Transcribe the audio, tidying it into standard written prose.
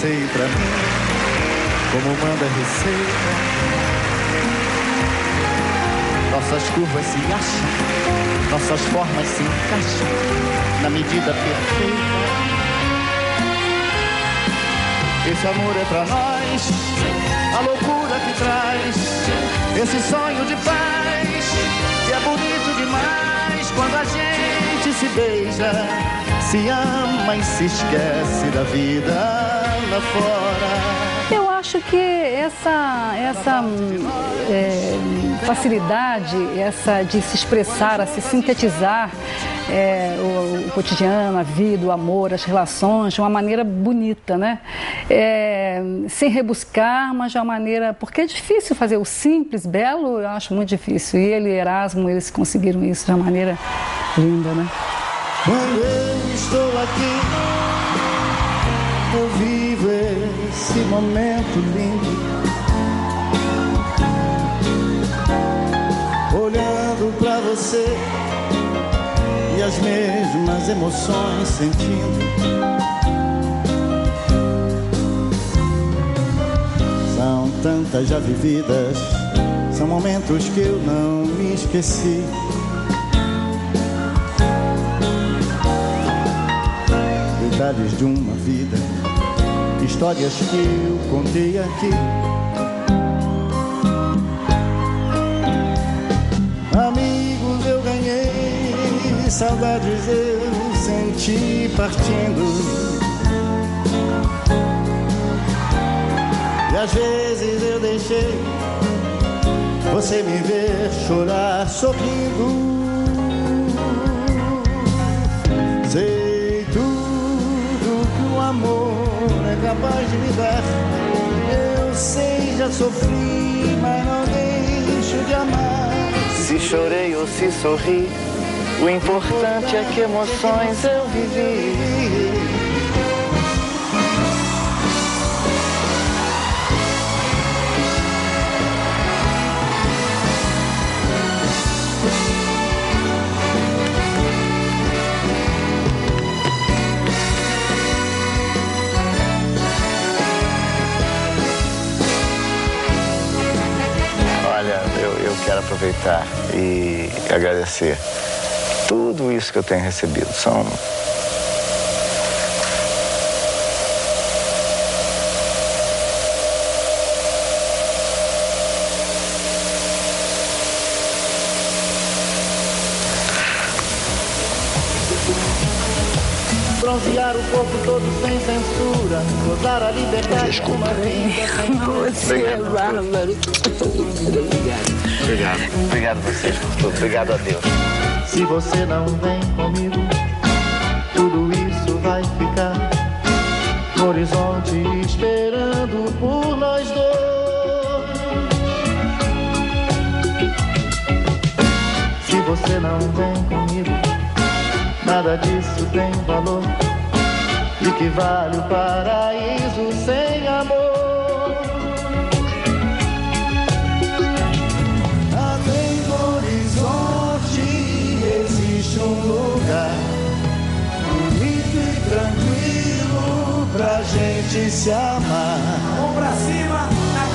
Sei pra mim, como manda a receita. Nossas curvas se acham, nossas formas se encaixam na medida perfeita. Esse amor é pra nós, a loucura que traz esse sonho de paz, que é bonito demais quando a gente se beija, se ama e se esquece da vida lá fora. Eu acho que essa facilidade, essa de se expressar, a se sintetizar o cotidiano, a vida, o amor, as relações, de uma maneira bonita, né? Sem rebuscar, mas de uma maneira... Porque é difícil fazer o simples, belo, eu acho muito difícil. E ele e Erasmo, eles conseguiram isso de uma maneira linda, né? Quando eu estou aqui, eu vivo esse momento lindo, olhando pra você e as mesmas emoções sentindo. São tantas já vividas, são momentos que eu não me esqueci. Detalhes de uma vida, histórias que eu contei aqui. Amigos eu ganhei, saudades eu senti partindo. E às vezes eu deixei você me ver chorar sorrindo. Sei tudo que o amor é capaz de me dar. Eu sei, já sofri, mas não deixo de amar. Se chorei ou se sorri, o importante é que emoções eu vivi. Eu quero aproveitar e agradecer tudo isso que eu tenho recebido. Bronzear o corpo todo sem censura, gozar a liberdade. Desculpa. Você é bárbaro. Obrigado a vocês por tudo. Obrigado a Deus. Se você não vem comigo, tudo isso vai ficar no horizonte esperando por nós dois. Se você não vem comigo, nada disso tem valor. De que vale o paraíso sem amor? Além do horizonte existe um lugar bonito e tranquilo pra gente se amar. Mão pra cima, na